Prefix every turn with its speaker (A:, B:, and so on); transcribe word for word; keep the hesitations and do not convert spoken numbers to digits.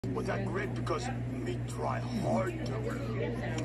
A: But that great because me try hard to.